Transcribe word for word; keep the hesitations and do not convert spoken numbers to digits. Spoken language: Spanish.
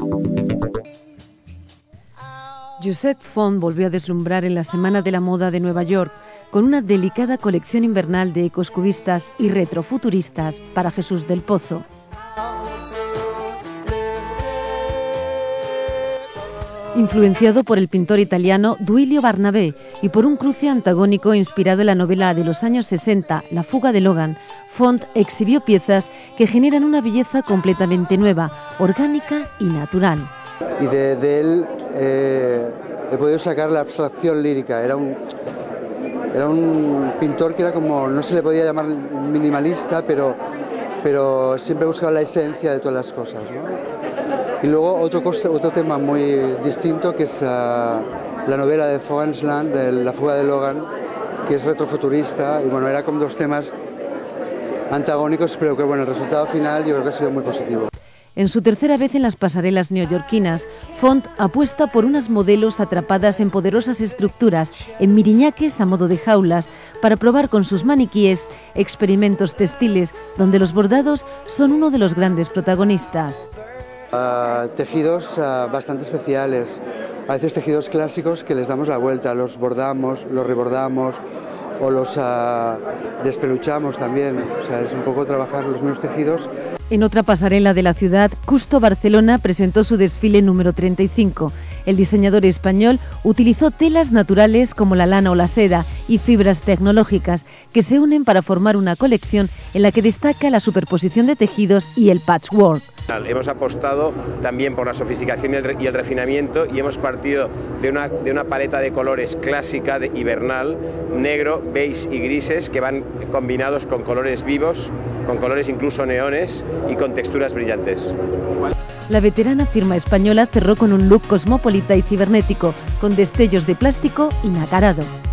Josette Font volvió a deslumbrar en la Semana de la Moda de Nueva York con una delicada colección invernal de ecoscubistas y retrofuturistas para Jesús del Pozo. Influenciado por el pintor italiano Duilio Barnabé y por un cruce antagónico inspirado en la novela de los años sesenta, La fuga de Logan, Font exhibió piezas que generan una belleza completamente nueva, orgánica y natural. Y de, de él eh, he podido sacar la abstracción lírica. Era un, era un pintor que era como, no se le podía llamar minimalista, pero, pero siempre buscaba la esencia de todas las cosas, ¿no? Y luego otro, cosa, otro tema muy distinto, que es uh, la novela de Fogan's Land, de La fuga de Logan, que es retrofuturista, y bueno, era como dos temas antagónicos, pero que bueno, el resultado final yo creo que ha sido muy positivo. En su tercera vez en las pasarelas neoyorquinas, Font apuesta por unas modelos atrapadas en poderosas estructuras, en miriñaques a modo de jaulas, para probar con sus maniquíes experimentos textiles, donde los bordados son uno de los grandes protagonistas. Uh, tejidos uh, bastante especiales, a veces tejidos clásicos que les damos la vuelta, los bordamos, los rebordamos o los uh, despeluchamos también, o sea, es un poco trabajar los mismos tejidos. En otra pasarela de la ciudad, Custo Barcelona presentó su desfile número treinta y cinco. El diseñador español utilizó telas naturales como la lana o la seda y fibras tecnológicas que se unen para formar una colección en la que destaca la superposición de tejidos y el patchwork. Hemos apostado también por la sofisticación y el refinamiento y hemos partido de una, de una paleta de colores clásica, de hibernal, negro, beige y grises, que van combinados con colores vivos, con colores incluso neones y con texturas brillantes. La veterana firma española cerró con un look cosmopolita y cibernético, con destellos de plástico y nacarado.